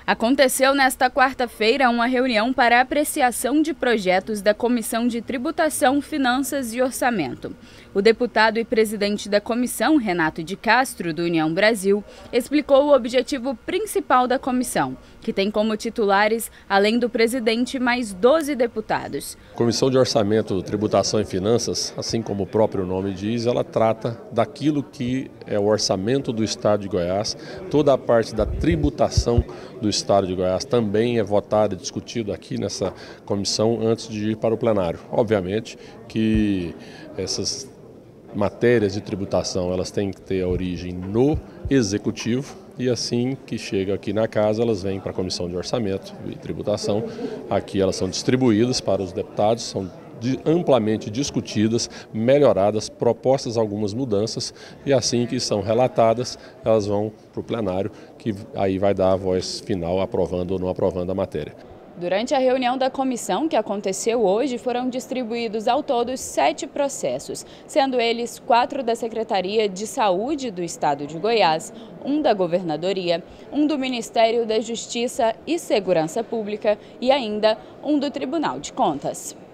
Aconteceu nesta quarta-feira uma reunião para apreciação de projetos da Comissão de Tributação, Finanças e Orçamento. O deputado e presidente da comissão, Renato de Castro, do União Brasil, explicou o objetivo principal da comissão, que tem como titulares, além do presidente, mais 12 deputados. A Comissão de Orçamento, Tributação e Finanças, assim como o próprio nome diz, ela trata daquilo que é o orçamento do Estado de Goiás. Toda a parte da tributação do Estado de Goiás também é votada e discutido aqui nessa comissão antes de ir para o plenário. Obviamente que essas matérias de tributação elas têm que ter a origem no Executivo e assim que chega aqui na casa elas vêm para a Comissão de Orçamento e Tributação. Aqui elas são distribuídas para os deputados, são amplamente discutidas, melhoradas, propostas algumas mudanças e assim que são relatadas elas vão para o plenário que aí vai dar a voz final aprovando ou não aprovando a matéria. Durante a reunião da comissão, que aconteceu hoje, foram distribuídos ao todo 7 processos, sendo eles 4 da Secretaria de Saúde do Estado de Goiás, 1 da Governadoria, 1 do Ministério da Justiça e Segurança Pública e ainda 1 do Tribunal de Contas.